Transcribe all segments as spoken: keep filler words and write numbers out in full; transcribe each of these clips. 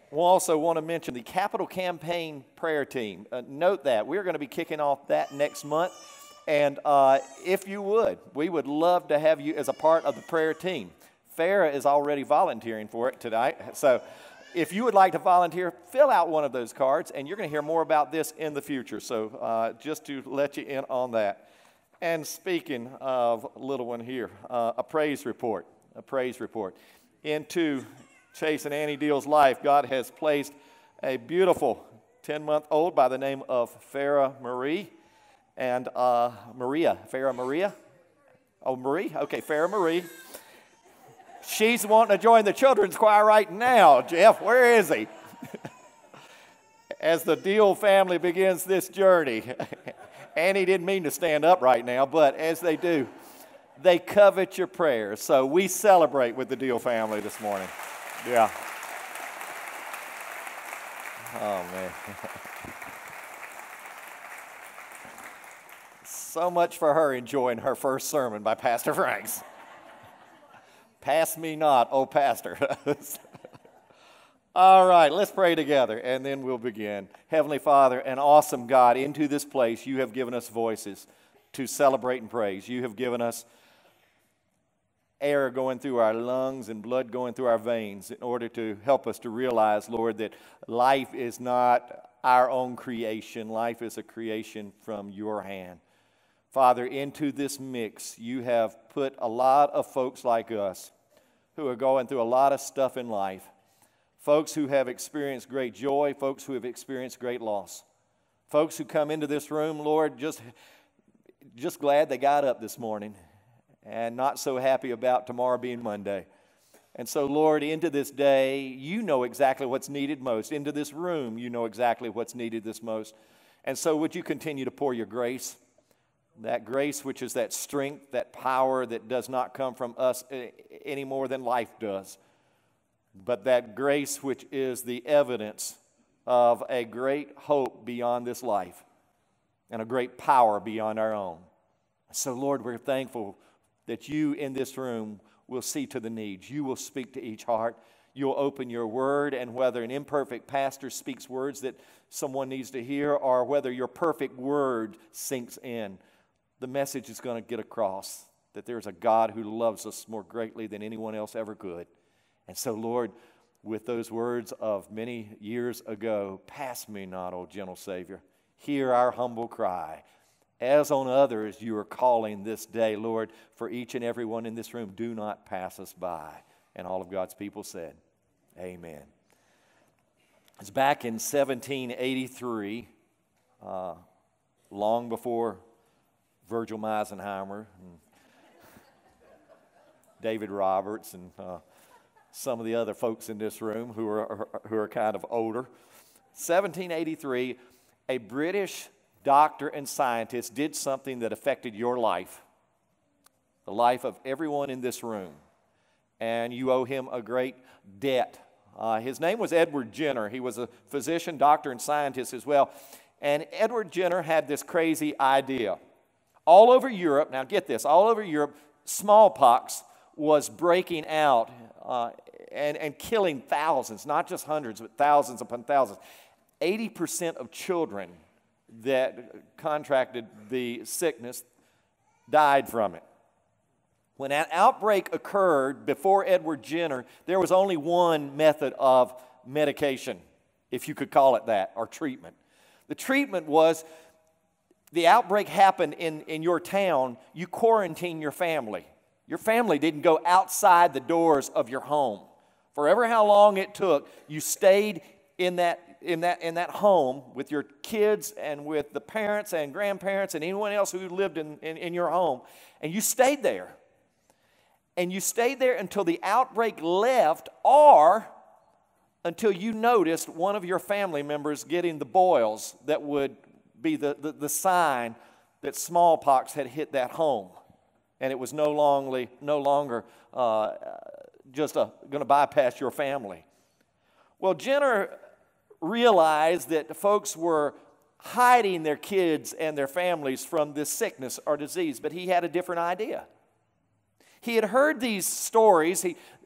We'll also want to mention the Capital Campaign Prayer Team. Uh, note that. We're going to be kicking off that next month. And uh, if you would, we would love to have you as a part of the prayer team. Farah is already volunteering for it tonight. So if you would like to volunteer, fill out one of those cards, and you're going to hear more about this in the future. So uh, just to let you in on that. And speaking of little one here, uh, a praise report, a praise report. Into Chase and Annie Deal's life, God has placed a beautiful ten-month-old by the name of Farah Marie. And uh, Maria, Farah Maria. Oh, Marie? Okay, Farah Marie. She's wanting to join the children's choir right now. Jeff, where is he? As the Deal family begins this journey. Annie didn't mean to stand up right now, but as they do, they covet your prayers. So we celebrate with the Deal family this morning. Yeah. Oh, man. So much for her enjoying her first sermon by Pastor Franks. Pass me not, oh pastor. All right, let's pray together, and then we'll begin. Heavenly Father, an awesome God, into this place you have given us voices to celebrate and praise. You have given us air going through our lungs and blood going through our veins in order to help us to realize, Lord, that life is not our own creation. Life is a creation from your hand. Father, into this mix, you have put a lot of folks like us who are going through a lot of stuff in life. Folks who have experienced great joy, folks who have experienced great loss. Folks who come into this room, Lord, just, just glad they got up this morning and not so happy about tomorrow being Monday. And so, Lord, into this day, you know exactly what's needed most. Into this room, you know exactly what's needed this most. And so would you continue to pour your grace, that grace which is that strength, that power that does not come from us any more than life does, but that grace which is the evidence of a great hope beyond this life and a great power beyond our own. So, Lord, we're thankful that you in this room will see to the needs. You will speak to each heart. You'll open your word, and whether an imperfect pastor speaks words that someone needs to hear or whether your perfect word sinks in, the message is going to get across that there's a God who loves us more greatly than anyone else ever could. And so, Lord, with those words of many years ago, pass me not, O gentle Savior. Hear our humble cry. As on others you are calling this day, Lord, for each and every one in this room, do not pass us by. And all of God's people said, amen. It's back in seventeen eighty-three, uh, long before Virgil Meisenheimer and David Roberts and uh, some of the other folks in this room who are, who are kind of older. seventeen eighty-three, a British doctor and scientist did something that affected your life, the life of everyone in this room, and you owe him a great debt. Uh, his name was Edward Jenner. He was a physician, doctor, and scientist as well. And Edward Jenner had this crazy idea. All over Europe, now get this, all over Europe, smallpox was breaking out uh, and, and killing thousands, not just hundreds, but thousands upon thousands. eighty percent of children that contracted the sickness died from it. When that outbreak occurred before Edward Jenner, there was only one method of medication, if you could call it that, or treatment. The treatment was, the outbreak happened in, in your town, you quarantine your family. Your family didn't go outside the doors of your home. Forever how long it took, you stayed in that in that in that home with your kids and with the parents and grandparents and anyone else who lived in, in, in your home. And you stayed there. And you stayed there until the outbreak left, or until you noticed one of your family members getting the boils that would be the, the, the sign that smallpox had hit that home. And it was no longer, no longer uh, just going to bypass your family. Well, Jenner realized that folks were hiding their kids and their families from this sickness or disease, but he had a different idea. He had heard these stories. He,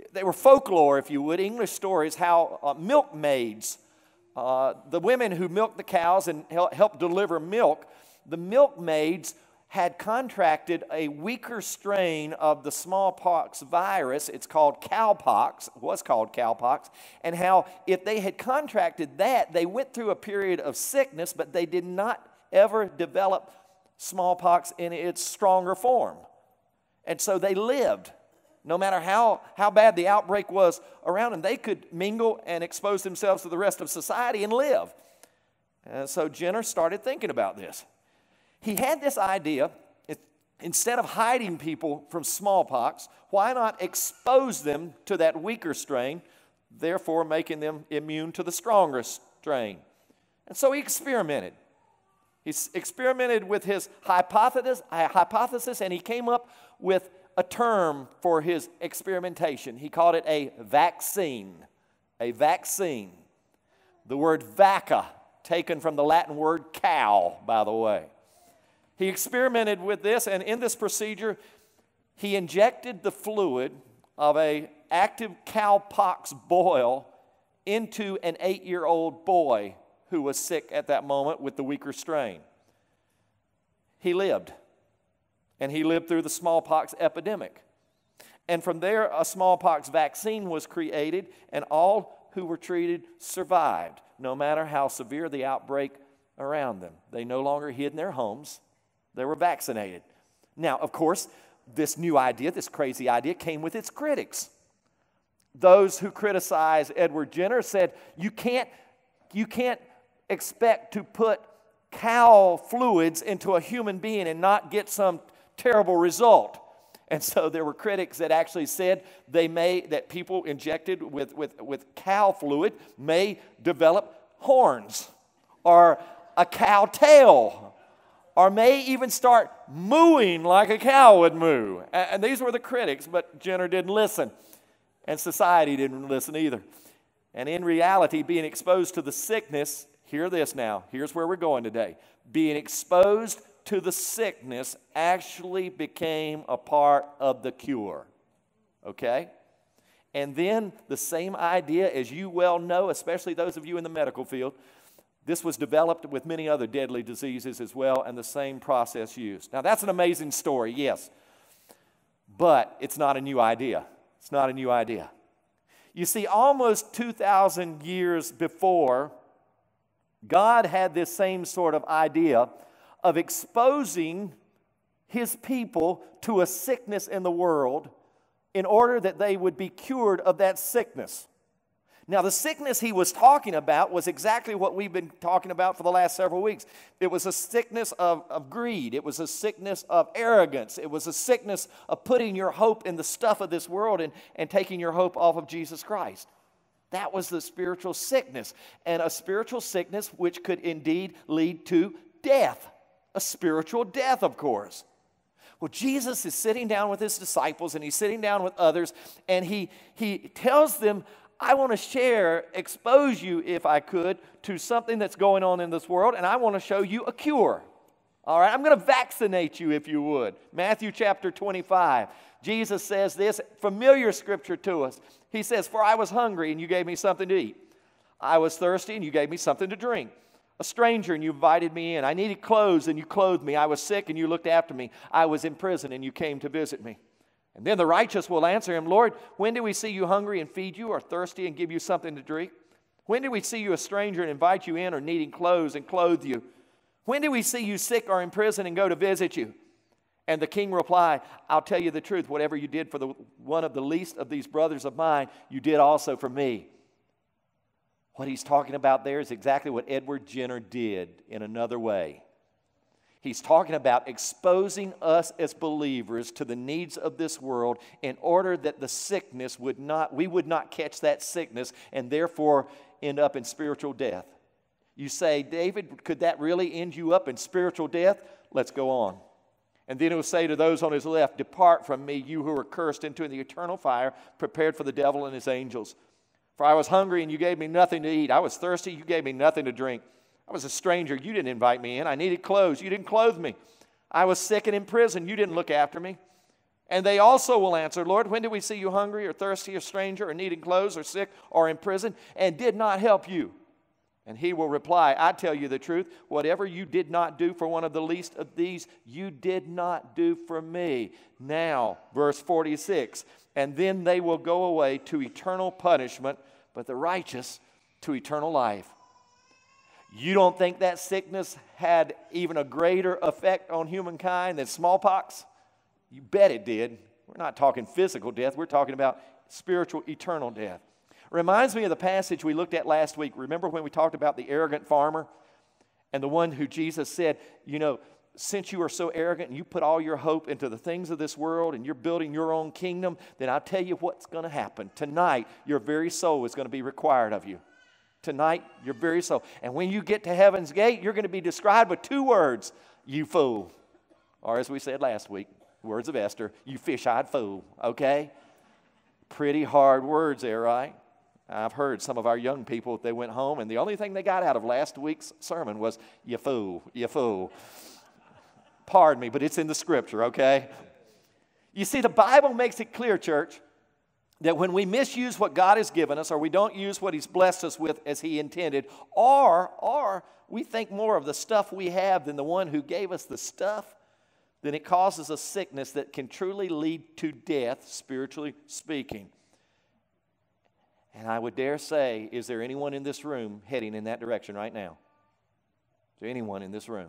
they were folklore, if you would, English stories, how uh, milkmaids, uh, the women who milked the cows and help, helped deliver milk, the milkmaids had contracted a weaker strain of the smallpox virus. It's called cowpox, was called cowpox, and how if they had contracted that, they went through a period of sickness, but they did not ever develop smallpox in its stronger form. And so they lived. No matter how, how bad the outbreak was around them, they could mingle and expose themselves to the rest of society and live. And so Jenner started thinking about this. He had this idea, instead of hiding people from smallpox, why not expose them to that weaker strain, therefore making them immune to the stronger strain? And so he experimented. He experimented with his hypothesis, hypothesis, and he came up with a term for his experimentation. He called it a vaccine. A vaccine. The word vacca, taken from the Latin word cow, by the way. He experimented with this, and in this procedure, he injected the fluid of an active cowpox boil into an eight-year-old boy who was sick at that moment with the weaker strain. He lived, and he lived through the smallpox epidemic. And from there, a smallpox vaccine was created, and all who were treated survived, no matter how severe the outbreak around them. They no longer hid in their homes. They were vaccinated. Now, of course, this new idea, this crazy idea, came with its critics. Those who criticized Edward Jenner said, you can't, you can't expect to put cow fluids into a human being and not get some terrible result. And so there were critics that actually said they may, that people injected with, with, with cow fluid may develop horns or a cow tail, or may even start mooing like a cow would moo. And these were the critics, but Jenner didn't listen. And society didn't listen either. And in reality, being exposed to the sickness, hear this now, here's where we're going today. Being exposed to the sickness actually became a part of the cure. Okay? And then the same idea, as you well know, especially those of you in the medical field, this was developed with many other deadly diseases as well, and the same process used. Now, that's an amazing story, yes, but it's not a new idea. It's not a new idea. You see, almost two thousand years before, God had this same sort of idea of exposing His people to a sickness in the world in order that they would be cured of that sickness. Now, the sickness he was talking about was exactly what we've been talking about for the last several weeks. It was a sickness of, of greed. It was a sickness of arrogance. It was a sickness of putting your hope in the stuff of this world and, and taking your hope off of Jesus Christ. That was the spiritual sickness, and a spiritual sickness which could indeed lead to death. A spiritual death, of course. Well, Jesus is sitting down with his disciples, and he's sitting down with others, and he, he tells them, I want to share, expose you, if I could, to something that's going on in this world, and I want to show you a cure. All right, I'm going to vaccinate you, if you would. Matthew chapter twenty-five. Jesus says this, familiar scripture to us. He says, for I was hungry, and you gave me something to eat. I was thirsty, and you gave me something to drink. A stranger, and you invited me in. I needed clothes, and you clothed me. I was sick, and you looked after me. I was in prison, and you came to visit me. And then the righteous will answer him, Lord, when did we see you hungry and feed you, or thirsty and give you something to drink? When did we see you a stranger and invite you in, or needing clothes and clothe you? When did we see you sick or in prison and go to visit you? And the king replied, I'll tell you the truth, whatever you did for the one of the least of these brothers of mine, you did also for me. What he's talking about there is exactly what Edward Jenner did in another way. He's talking about exposing us as believers to the needs of this world in order that the sickness would not, we would not catch that sickness and therefore end up in spiritual death. You say, David, could that really end you up in spiritual death? Let's go on. And then it will say to those on his left, depart from me, you who are cursed, into the eternal fire prepared for the devil and his angels. For I was hungry and you gave me nothing to eat. I was thirsty, you gave me nothing to drink. I was a stranger, you didn't invite me in. I needed clothes, you didn't clothe me. I was sick and in prison, you didn't look after me. And they also will answer, Lord, when did we see you hungry or thirsty or stranger or needing clothes or sick or in prison and did not help you? And he will reply, I tell you the truth, whatever you did not do for one of the least of these, you did not do for me. Now, verse forty-six, and then they will go away to eternal punishment, but the righteous to eternal life. You don't think that sickness had even a greater effect on humankind than smallpox? You bet it did. We're not talking physical death. We're talking about spiritual, eternal death. Reminds me of the passage we looked at last week. Remember when we talked about the arrogant farmer and the one who Jesus said, you know, since you are so arrogant and you put all your hope into the things of this world and you're building your own kingdom, then I'll tell you what's going to happen. Tonight, your very soul is going to be required of you. Tonight, your very soul. And when you get to heaven's gate, you're going to be described with two words, you fool. Or as we said last week, words of Esther, you fish-eyed fool, okay? Pretty hard words there, right? I've heard some of our young people, they went home, and the only thing they got out of last week's sermon was, you fool, you fool. Pardon me, but it's in the scripture, okay? You see, the Bible makes it clear, church, that when we misuse what God has given us, or we don't use what He's blessed us with as He intended, or, or we think more of the stuff we have than the one who gave us the stuff, then it causes a sickness that can truly lead to death, spiritually speaking. And I would dare say, is there anyone in this room heading in that direction right now? Is there anyone in this room?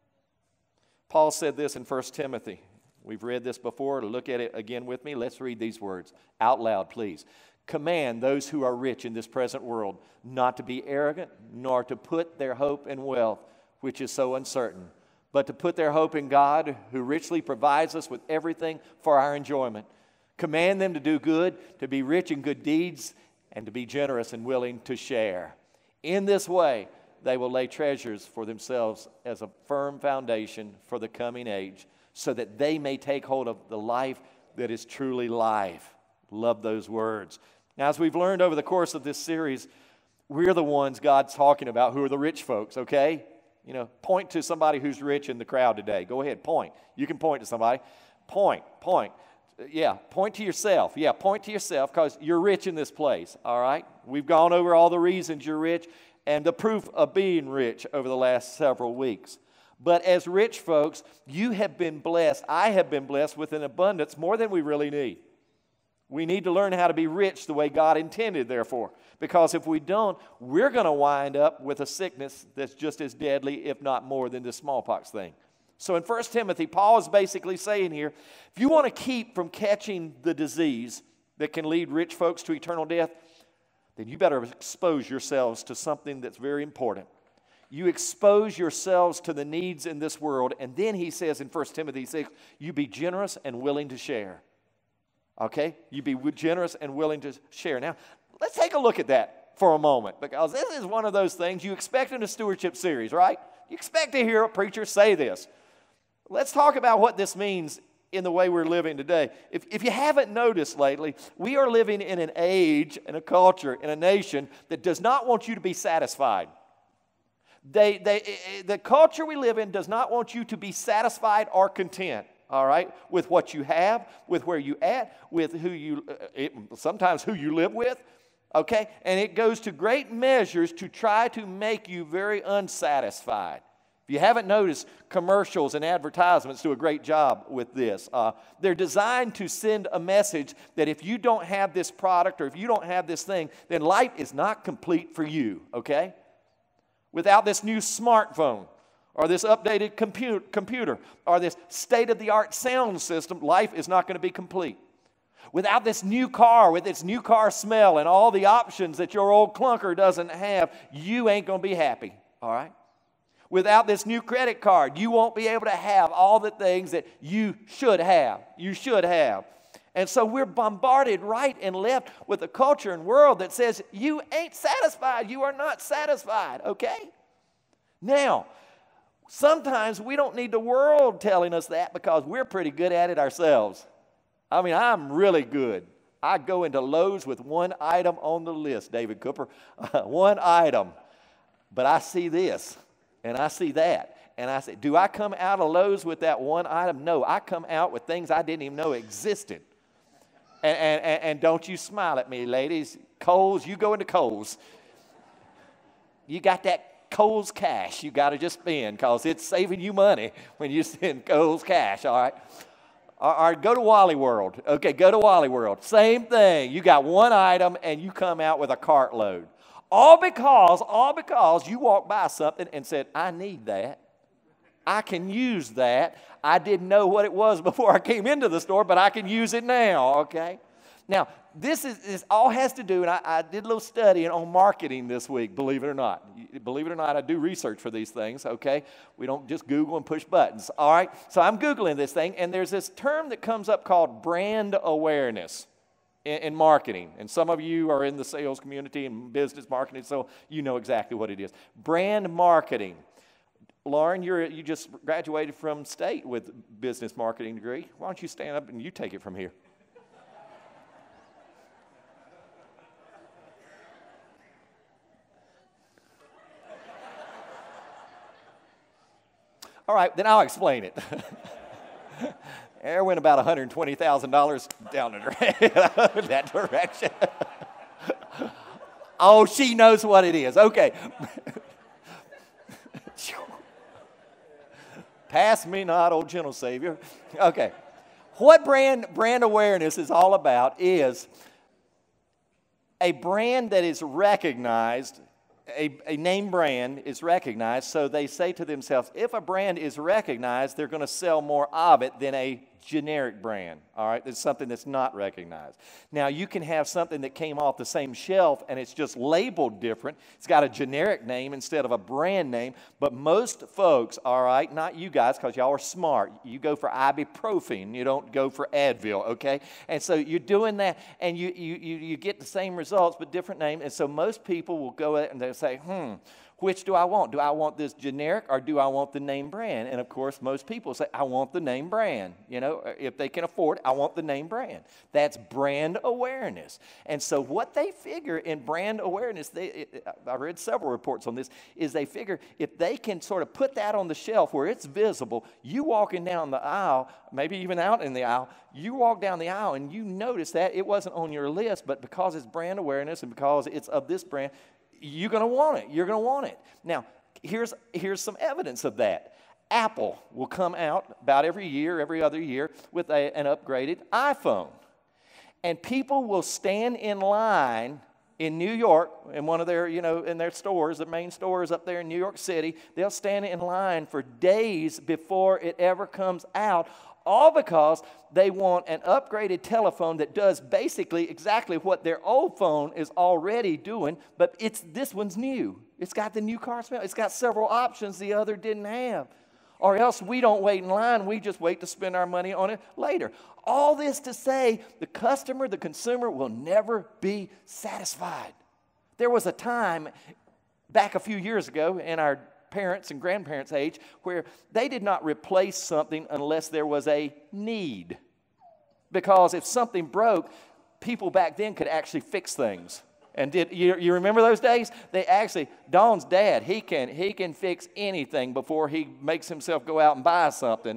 Paul said this in First Timothy. We've read this before. Look at it again with me. Let's read these words out loud, please. Command those who are rich in this present world not to be arrogant, nor to put their hope in wealth, which is so uncertain, but to put their hope in God, who richly provides us with everything for our enjoyment. Command them to do good, to be rich in good deeds, and to be generous and willing to share. In this way, they will lay treasures for themselves as a firm foundation for the coming age, so that they may take hold of the life that is truly life. Love those words. Now, as we've learned over the course of this series, we're the ones God's talking about who are the rich folks, okay? You know, point to somebody who's rich in the crowd today. Go ahead, point. You can point to somebody. Point, point. Yeah, point to yourself. Yeah, point to yourself because you're rich in this place, all right? We've gone over all the reasons you're rich and the proof of being rich over the last several weeks. But as rich folks, you have been blessed. I have been blessed with an abundance more than we really need. We need to learn how to be rich the way God intended, therefore. Because if we don't, we're going to wind up with a sickness that's just as deadly, if not more, than the smallpox thing. So in First Timothy, Paul is basically saying here, if you want to keep from catching the disease that can lead rich folks to eternal death, then you better expose yourselves to something that's very important. You expose yourselves to the needs in this world, and then he says in First Timothy six, you be generous and willing to share. Okay? You be generous and willing to share. Now, let's take a look at that for a moment, because this is one of those things you expect in a stewardship series, right? You expect to hear a preacher say this. Let's talk about what this means in the way we're living today. If, if you haven't noticed lately, we are living in an age, in a culture, in a nation that does not want you to be satisfied. They, they, the culture we live in does not want you to be satisfied or content, all right, with what you have, with where you at, with who you, it, sometimes who you live with, okay? And it goes to great measures to try to make you very unsatisfied. If you haven't noticed, commercials and advertisements do a great job with this. Uh, they're designed to send a message that if you don't have this product or if you don't have this thing, then life is not complete for you, okay? Without this new smartphone or this updated compu- computer or this state-of-the-art sound system, life is not going to be complete. Without this new car with its new car smell and all the options that your old clunker doesn't have, you ain't going to be happy, all right? Without this new credit card, you won't be able to have all the things that you should have. You should have. And so we're bombarded right and left with a culture and world that says you ain't satisfied. You are not satisfied, okay? Now, sometimes we don't need the world telling us that because we're pretty good at it ourselves. I mean, I'm really good. I go into Lowe's with one item on the list, David Cooper, one item. But I see this, and I see that. And I said, do I come out of Lowe's with that one item? No, I come out with things I didn't even know existed. And, and, and don't you smile at me, ladies. Kohl's, you go into Kohl's. You got that Kohl's cash you got to just spend because it's saving you money when you spend Kohl's cash, all right? All right, go to Wally World. Okay, go to Wally World. Same thing. You got one item and you come out with a cartload. All because, all because you walked by something and said, I need that. I can use that. I didn't know what it was before I came into the store, but I can use it now, okay? Now, this is this all has to do, and I, I did a little study on marketing this week, believe it or not. Believe it or not, I do research for these things, okay? We don't just Google and push buttons, all right? So I'm Googling this thing, and there's this term that comes up called brand awareness in, in marketing. And some of you are in the sales community and business marketing, so you know exactly what it is. Brand marketing. Lauren, you're, you just graduated from state with business marketing degree. Why don't you stand up and you take it from here? All right, then I'll explain it. There went about one hundred twenty thousand dollars down that direction. Oh, she knows what it is. Okay. Pass me not, O gentle Savior. Okay. What brand, brand awareness is all about is a brand that is recognized, a, a name brand is recognized, so they say to themselves, if a brand is recognized, they're going to sell more of it than a generic brand, all right? It's something that's not recognized. Now, you can have something that came off the same shelf and it's just labeled different. It's got a generic name instead of a brand name, but most folks, all right, not you guys because y'all are smart. You go for ibuprofen. You don't go for Advil, okay? And so you're doing that and you, you, you, you get the same results but different name. And so most people will go and they'll say, hmm, which do I want? Do I want this generic or do I want the name brand? And of course, most people say, I want the name brand. You know, if they can afford it, I want the name brand. That's brand awareness. And so what they figure in brand awareness, they, it, I read several reports on this, is they figure if they can sort of put that on the shelf where it's visible, you walking down the aisle, maybe even out in the aisle, you walk down the aisle and you notice that it wasn't on your list, but because it's brand awareness and because it's of this brand, you're going to want it. You're going to want it. Now, here's, here's some evidence of that. Apple will come out about every year, every other year, with a, an upgraded iPhone. And people will stand in line in New York, in one of their, you know, in their stores, the main stores up there in New York City. They'll stand in line for days before it ever comes out, all because they want an upgraded telephone that does basically exactly what their old phone is already doing, but it's this one's new. It's got the new car smell. It's got several options the other didn't have. Or else we don't wait in line. We just wait to spend our money on it later. All this to say the customer, the consumer will never be satisfied. There was a time back a few years ago in our parents' and grandparents' age where they did not replace something unless there was a need. Because if something broke, people back then could actually fix things. And did you, you remember those days? They actually, Dawn's dad, he can, he can fix anything before he makes himself go out and buy something.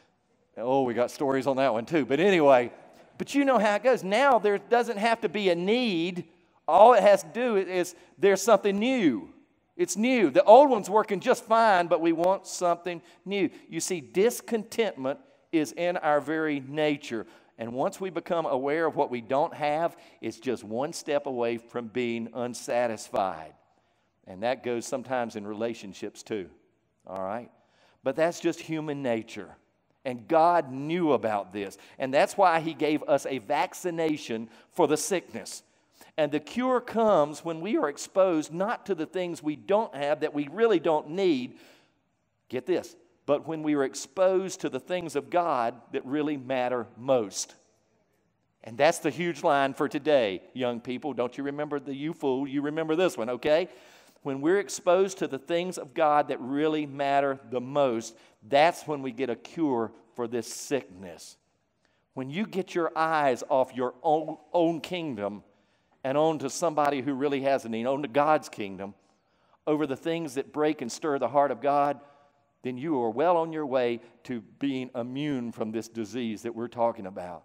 Oh, we got stories on that one too. But anyway, but you know how it goes. Now there doesn't have to be a need. All it has to do is there's something new. It's new. The old one's working just fine, but we want something new. You see, discontentment is in our very nature. And once we become aware of what we don't have, it's just one step away from being unsatisfied. And that goes sometimes in relationships too, all right? But that's just human nature. And God knew about this. And that's why He gave us a vaccination for the sickness. And the cure comes when we are exposed not to the things we don't have that we really don't need. Get this. But when we are exposed to the things of God that really matter most. And that's the huge line for today, young people. Don't you remember the you fool? You remember this one, okay? When we're exposed to the things of God that really matter the most, that's when we get a cure for this sickness. When you get your eyes off your own, own kingdom and on to somebody who really has a need, on to God's kingdom, over the things that break and stir the heart of God, then you are well on your way to being immune from this disease that we're talking about.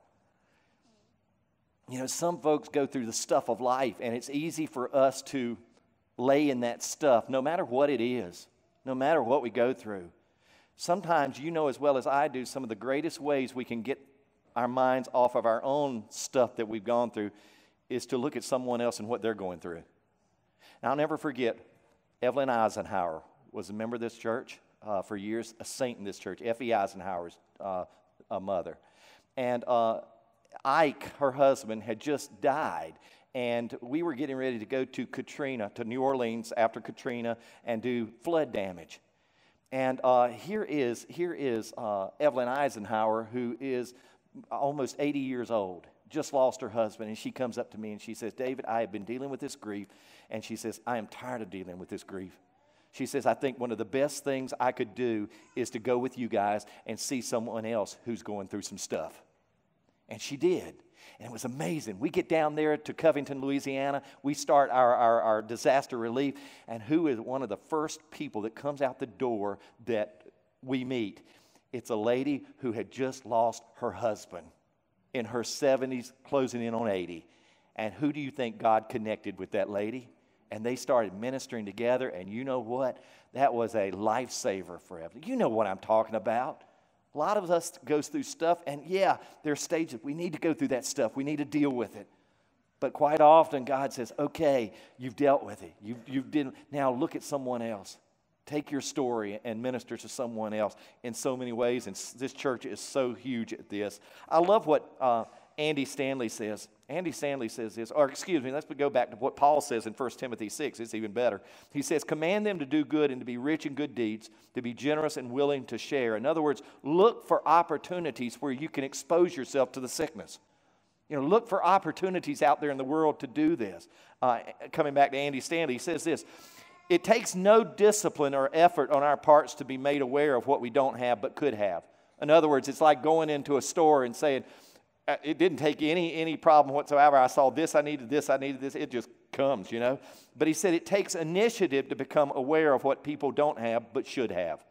You know, some folks go through the stuff of life, and it's easy for us to lay in that stuff, no matter what it is, no matter what we go through. Sometimes, you know as well as I do, some of the greatest ways we can get our minds off of our own stuff that we've gone through is to look at someone else and what they're going through. Now, I'll never forget, Evelyn Eisenhower was a member of this church uh, for years, a saint in this church. F E Eisenhower's uh, a mother. And uh, Ike, her husband, had just died. And we were getting ready to go to Katrina, to New Orleans after Katrina, and do flood damage. And uh, here is, here is uh, Evelyn Eisenhower, who is almost eighty years old, just lost her husband. And she comes up to me and she says, David, I have been dealing with this grief. And she says, I am tired of dealing with this grief. She says, I think one of the best things I could do is to go with you guys and see someone else who's going through some stuff. And she did. And it was amazing. We get down there to Covington, Louisiana. We start our, our, our disaster relief. And who is one of the first people that comes out the door that we meet? It's a lady who had just lost her husband in her seventies, closing in on eighty. And who do you think God connected with that lady? And they started ministering together. And you know what? That was a lifesaver for Evelyn. You know what I'm talking about. A lot of us goes through stuff, and yeah, there are stages. We need to go through that stuff. We need to deal with it. But quite often, God says, okay, you've dealt with it. You, you didn't. Now look at someone else. Take your story and minister to someone else in so many ways, and this church is so huge at this. I love what uh, Andy Stanley says. Andy Stanley says this, or excuse me, let's go back to what Paul says in First Timothy six. It's even better. He says, command them to do good and to be rich in good deeds, to be generous and willing to share. In other words, look for opportunities where you can expose yourself to the sickness. You know, look for opportunities out there in the world to do this. Uh, coming back to Andy Stanley, he says this, it takes no discipline or effort on our parts to be made aware of what we don't have but could have. In other words, it's like going into a store and saying, it didn't take any, any problem whatsoever. I saw this, I needed this, I needed this. It just comes, you know. But he said it takes initiative to become aware of what people don't have but should have.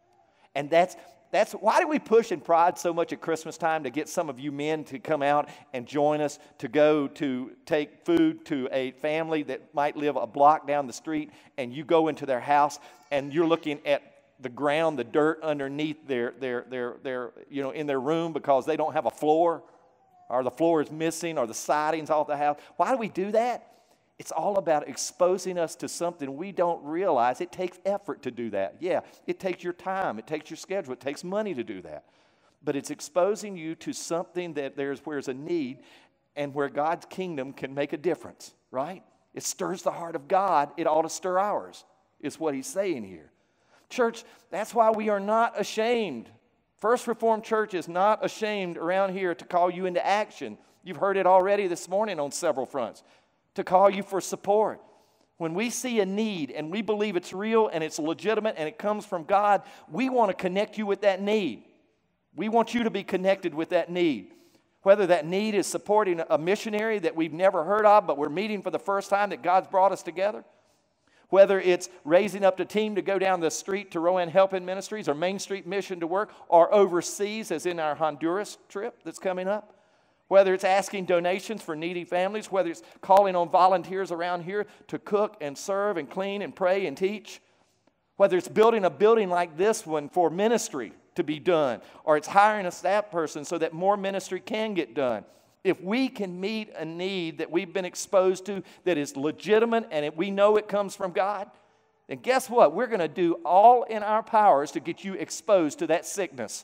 And that's, that's why do we push and prod so much at Christmas time to get some of you men to come out and join us to go to take food to a family that might live a block down the street, and you go into their house and you're looking at the ground, the dirt underneath their, their, their, their, you know, in their room because they don't have a floor, or the floor is missing, or the siding's off the house. Why do we do that? It's all about exposing us to something we don't realize. It takes effort to do that. Yeah, it takes your time. It takes your schedule. It takes money to do that. But it's exposing you to something that there's where there's a need and where God's kingdom can make a difference, right? It stirs the heart of God. It ought to stir ours, is what he's saying here. Church, that's why we are not ashamed. First Reformed Church is not ashamed around here to call you into action. You've heard it already this morning on several fronts. To call you for support. When we see a need and we believe it's real and it's legitimate and it comes from God, we want to connect you with that need. We want you to be connected with that need. Whether that need is supporting a missionary that we've never heard of, but we're meeting for the first time that God's brought us together. Whether it's raising up the team to go down the street to Rowan Helping Ministries or Main Street Mission to work, or overseas as in our Honduras trip that's coming up. Whether it's asking donations for needy families, whether it's calling on volunteers around here to cook and serve and clean and pray and teach. Whether it's building a building like this one for ministry to be done, or it's hiring a staff person so that more ministry can get done. If we can meet a need that we've been exposed to that is legitimate and we know it comes from God, then guess what? We're going to do all in our powers to get you exposed to that sickness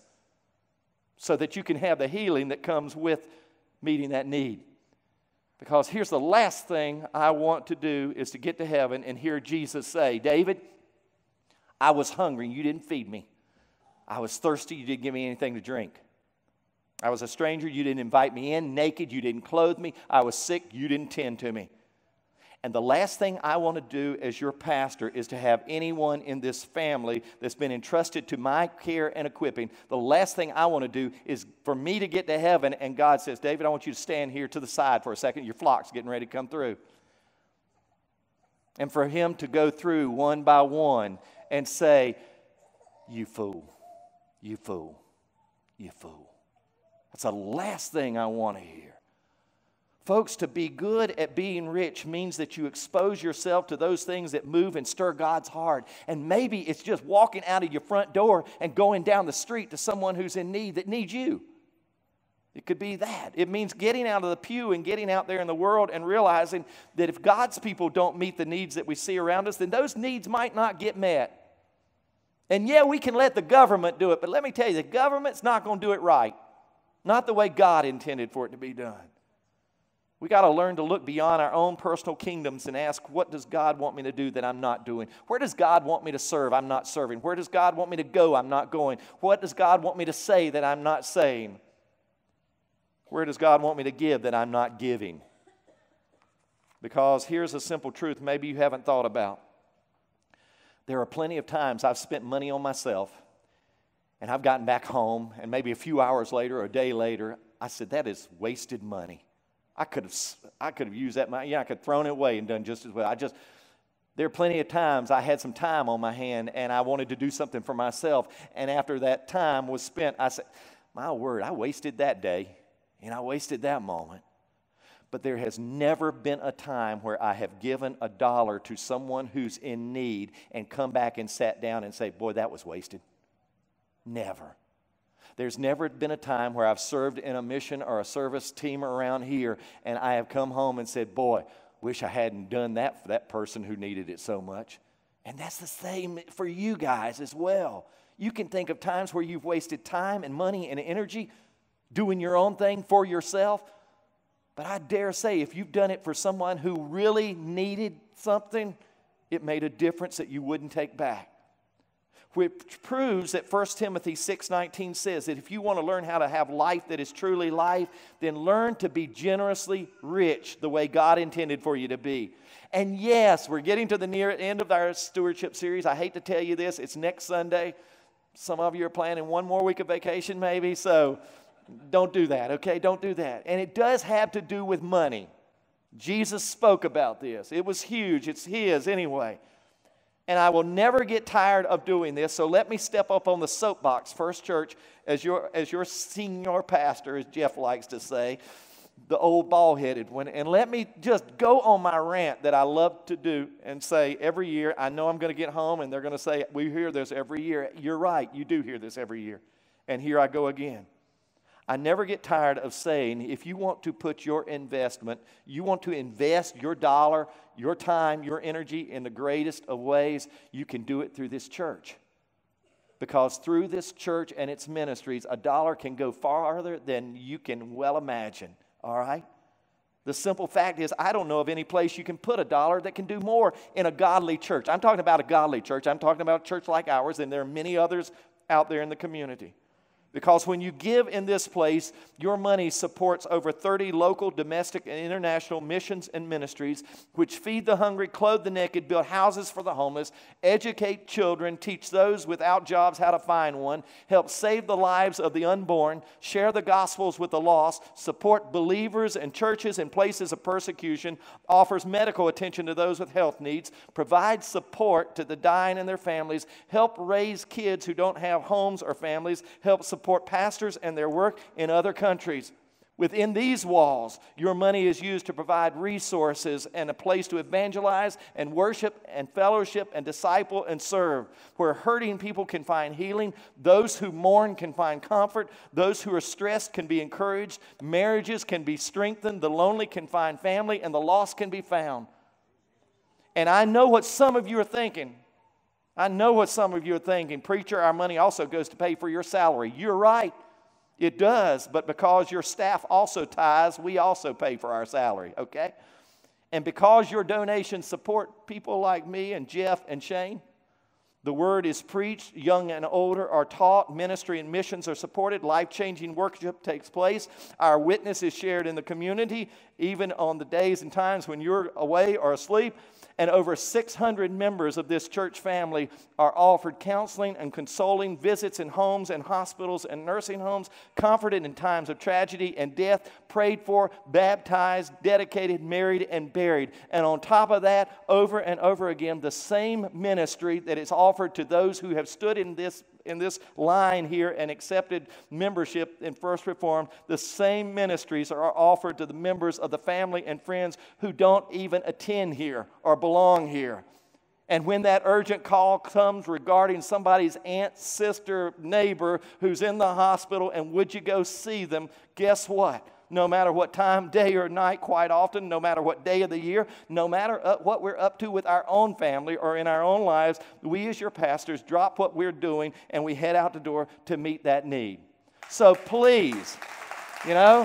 so that you can have the healing that comes with meeting that need. Because here's the last thing I want to do is to get to heaven and hear Jesus say, David, I was hungry, you didn't feed me. I was thirsty, you didn't give me anything to drink. I was a stranger, you didn't invite me in. Naked, you didn't clothe me. I was sick, you didn't tend to me. And the last thing I want to do as your pastor is to have anyone in this family that's been entrusted to my care and equipping. The last thing I want to do is for me to get to heaven and God says, David, I want you to stand here to the side for a second. Your flock's getting ready to come through. And for him to go through one by one and say, You fool. You fool. You fool. That's the last thing I want to hear. Folks, to be good at being rich means that you expose yourself to those things that move and stir God's heart. And maybe it's just walking out of your front door and going down the street to someone who's in need that needs you. It could be that. It means getting out of the pew and getting out there in the world and realizing that if God's people don't meet the needs that we see around us, then those needs might not get met. And yeah, we can let the government do it, but let me tell you, the government's not going to do it right. Not the way God intended for it to be done. We got to learn to look beyond our own personal kingdoms and ask, what does God want me to do that I'm not doing? Where does God want me to serve I'm not serving? Where does God want me to go I'm not going? What does God want me to say that I'm not saying? Where does God want me to give that I'm not giving? Because here's a simple truth maybe you haven't thought about. There are plenty of times I've spent money on myself, and I've gotten back home, and maybe a few hours later or a day later, I said, that is wasted money. I could have I could have used that money. Yeah, I could have thrown it away and done just as well. I just, there are plenty of times I had some time on my hand, and I wanted to do something for myself, and after that time was spent, I said, my word, I wasted that day, and I wasted that moment. But there has never been a time where I have given a dollar to someone who's in need and come back and sat down and say, boy, that was wasted. Never. There's never been a time where I've served in a mission or a service team around here and I have come home and said, boy, wish I hadn't done that for that person who needed it so much. And that's the same for you guys as well. You can think of times where you've wasted time and money and energy doing your own thing for yourself. But I dare say if you've done it for someone who really needed something, it made a difference that you wouldn't take back. Which proves that First Timothy six nineteen says that if you want to learn how to have life that is truly life, then learn to be generously rich the way God intended for you to be. And yes, we're getting to the near end of our stewardship series. I hate to tell you this, it's next Sunday. Some of you are planning one more week of vacation maybe, so don't do that, okay? Don't do that. And it does have to do with money. Jesus spoke about this. It was huge. It's his anyway. And I will never get tired of doing this, so let me step up on the soapbox, First Church, as your, as your senior pastor, as Jeff likes to say, the old bald-headed one. And let me just go on my rant that I love to do and say every year, I know I'm going to get home and they're going to say, we hear this every year. You're right, you do hear this every year. And here I go again. I never get tired of saying, if you want to put your investment, you want to invest your dollar, your time, your energy in the greatest of ways, you can do it through this church. Because through this church and its ministries, a dollar can go farther than you can well imagine, all right? The simple fact is, I don't know of any place you can put a dollar that can do more in a godly church. I'm talking about a godly church. I'm talking about a church like ours, and there are many others out there in the community. Because when you give in this place, your money supports over thirty local, domestic, and international missions and ministries, which feed the hungry, clothe the naked, build houses for the homeless, educate children, teach those without jobs how to find one, help save the lives of the unborn, share the gospels with the lost, support believers and churches in places of persecution, offers medical attention to those with health needs, provides support to the dying and their families, help raise kids who don't have homes or families, help support support pastors and their work in other countries. Within these walls, your money is used to provide resources and a place to evangelize and worship and fellowship and disciple and serve, where hurting people can find healing, those who mourn can find comfort, those who are stressed can be encouraged, marriages can be strengthened, the lonely can find family, and the lost can be found. And I know what some of you are thinking. I know what some of you are thinking. Preacher, our money also goes to pay for your salary. You're right. It does. But because your staff also tithes, we also pay for our salary, okay? And because your donations support people like me and Jeff and Shane, the word is preached, young and older are taught, ministry and missions are supported, life-changing worship takes place, our witness is shared in the community, even on the days and times when you're away or asleep. And over six hundred members of this church family are offered counseling and consoling visits in homes and hospitals and nursing homes, comforted in times of tragedy and death, prayed for, baptized, dedicated, married, and buried. And on top of that, over and over again, the same ministry that is offered to those who have stood in this in this line here and accepted membership in First Reformed, the same ministries are offered to the members of the family and friends who don't even attend here or belong here. And when that urgent call comes regarding somebody's aunt, sister, neighbor who's in the hospital and would you go see them, guess what? No matter what time, day or night, quite often, no matter what day of the year, no matter what we're up to with our own family or in our own lives, we as your pastors drop what we're doing and we head out the door to meet that need. So please, you know,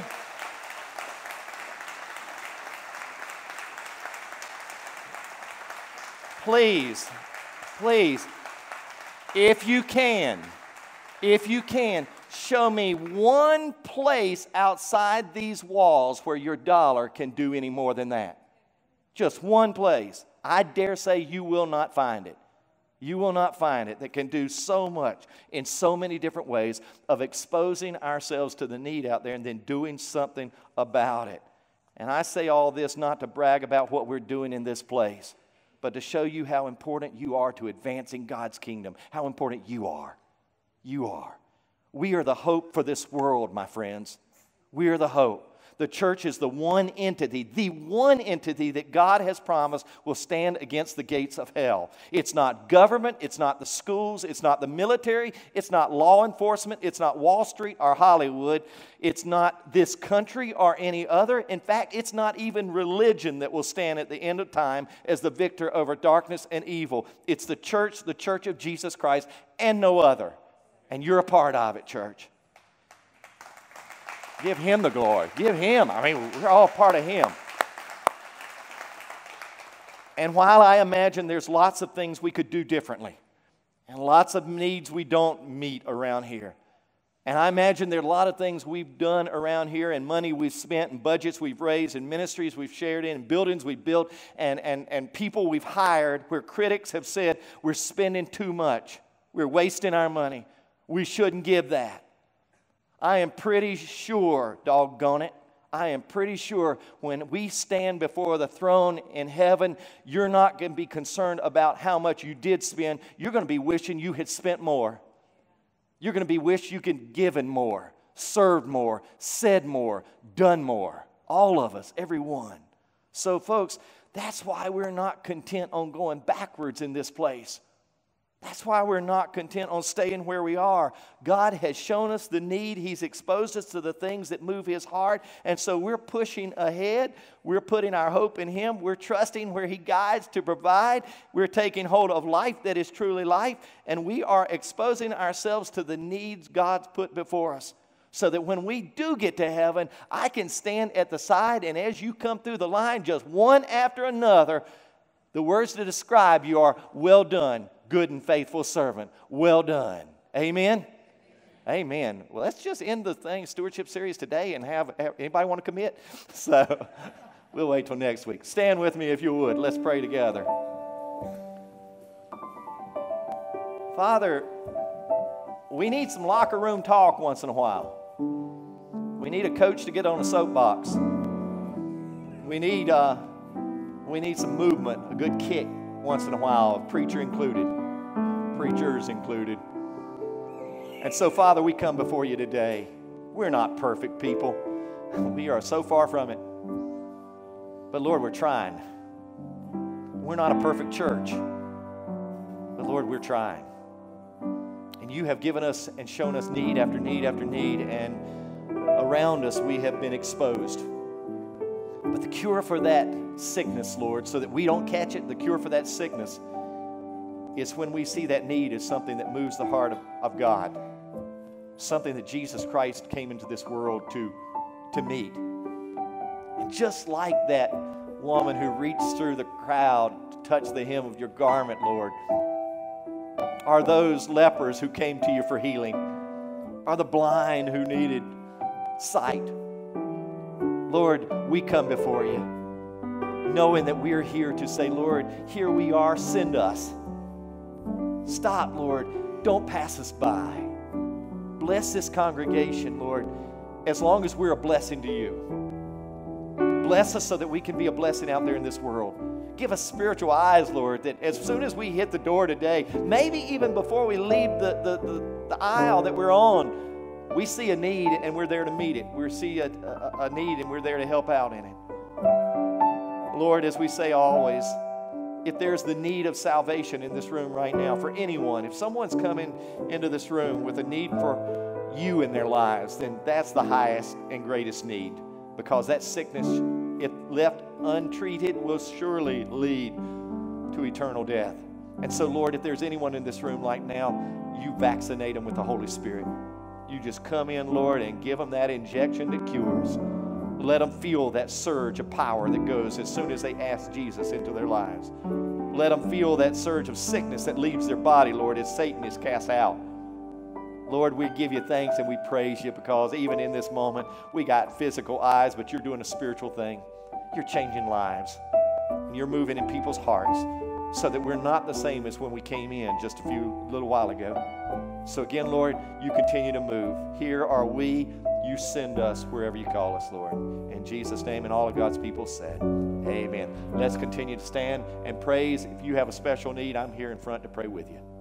please, please, if you can, if you can, show me one place outside these walls where your dollar can do any more than that. Just one place. I dare say you will not find it. You will not find it that can do so much in so many different ways of exposing ourselves to the need out there and then doing something about it. And I say all this not to brag about what we're doing in this place, but to show you how important you are to advancing God's kingdom, how important you are. You are. We are the hope for this world, my friends. We are the hope. The church is the one entity, the one entity that God has promised will stand against the gates of hell. It's not government, it's not the schools, it's not the military, it's not law enforcement, it's not Wall Street or Hollywood, it's not this country or any other. In fact, it's not even religion that will stand at the end of time as the victor over darkness and evil. It's the church, the church of Jesus Christ, and no other. And you're a part of it, church. Give Him the glory. Give Him. I mean, we're all part of Him. And while I imagine there's lots of things we could do differently, and lots of needs we don't meet around here, and I imagine there are a lot of things we've done around here, and money we've spent, and budgets we've raised, and ministries we've shared in, and buildings we've built, and, and, and people we've hired where critics have said we're spending too much. We're wasting our money. We shouldn't give that. I am pretty sure, doggone it, I am pretty sure when we stand before the throne in heaven, you're not going to be concerned about how much you did spend. You're going to be wishing you had spent more. You're going to be wish you could given more, served more, said more, done more. All of us, every one. So folks, that's why we're not content on going backwards in this place. That's why we're not content on staying where we are. God has shown us the need. He's exposed us to the things that move His heart. And so we're pushing ahead. We're putting our hope in Him. We're trusting where He guides to provide. We're taking hold of life that is truly life. And we are exposing ourselves to the needs God's put before us. So that when we do get to heaven, I can stand at the side, and as you come through the line, just one after another, the words to describe you are, well done, good and faithful servant. Well done. Amen? Amen. Well, let's just end the thing, stewardship series today, and have, have anybody want to commit? So we'll wait till next week. Stand with me if you would. Let's pray together. Father, we need some locker room talk once in a while. We need a coach to get on a soapbox. We need, uh, we need some movement, a good kick once in a while, a preacher included, preachers included. And so, Father, we come before you today. We're not perfect people. We are so far from it. But, Lord, we're trying. We're not a perfect church. But, Lord, we're trying. And you have given us and shown us need after need after need, and around us we have been exposed. But the cure for that sickness, Lord, so that we don't catch it, the cure for that sickness is when we see that need as something that moves the heart of, of God, something that Jesus Christ came into this world to, to meet. And just like that woman who reached through the crowd to touch the hem of your garment, Lord, are those lepers who came to you for healing, are the blind who needed sight. Lord, we come before you, knowing that we're here to say, Lord, here we are, send us. Stop, Lord, don't pass us by. Bless this congregation, Lord, as long as we're a blessing to you. Bless us so that we can be a blessing out there in this world. Give us spiritual eyes, Lord, that as soon as we hit the door today, maybe even before we leave the, the, the, the aisle that we're on, we see a need and we're there to meet it. We see a, a, a need and we're there to help out in it. Lord, as we say always, if there's the need of salvation in this room right now for anyone, if someone's coming into this room with a need for you in their lives, then that's the highest and greatest need, because that sickness, if left untreated, will surely lead to eternal death. And so, Lord, if there's anyone in this room right now, you vaccinate them with the Holy Spirit. You just come in, Lord, and give them that injection that cures. Let them feel that surge of power that goes as soon as they ask Jesus into their lives. Let them feel that surge of sickness that leaves their body, Lord, as Satan is cast out. Lord, we give you thanks and we praise you, because even in this moment, we got physical eyes, but you're doing a spiritual thing. You're changing lives. And you're moving in people's hearts so that we're not the same as when we came in just a few little while ago. So again, Lord, you continue to move. Here are we. You send us wherever you call us, Lord. In Jesus' name, and all of God's people said, amen. Let's continue to stand and praise. If you have a special need, I'm here in front to pray with you.